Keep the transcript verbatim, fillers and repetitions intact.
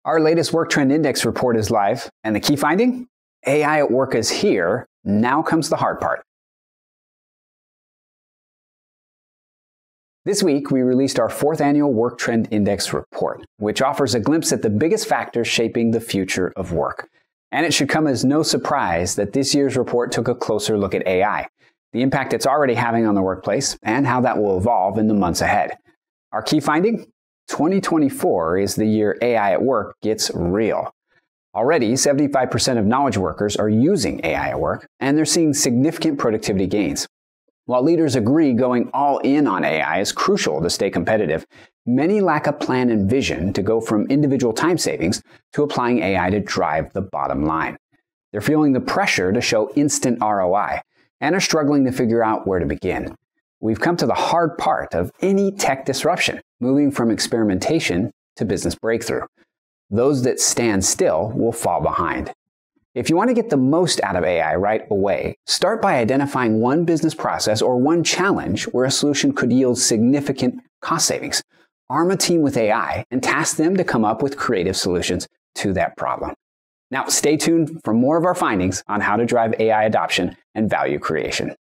Our latest Work Trend Index report is live, and the key finding? A I at work is here. Now comes the hard part. This week, we released our fourth annual Work Trend Index report, which offers a glimpse at the biggest factors shaping the future of work. And it should come as no surprise that this year's report took a closer look at A I, the impact it's already having on the workplace, and how that will evolve in the months ahead. Our key finding? twenty twenty-four is the year A I at work gets real. Already, seventy-five percent of knowledge workers are using A I at work, and they're seeing significant productivity gains. While leaders agree going all in on A I is crucial to stay competitive, many lack a plan and vision to go from individual time savings to applying A I to drive the bottom line. They're feeling the pressure to show instant R O I and are struggling to figure out where to begin. We've come to the hard part of any tech disruption, moving from experimentation to business breakthrough. Those that stand still will fall behind. If you want to get the most out of A I right away, start by identifying one business process or one challenge where a solution could yield significant cost savings. Arm a team with A I and task them to come up with creative solutions to that problem. Now, stay tuned for more of our findings on how to drive A I adoption and value creation.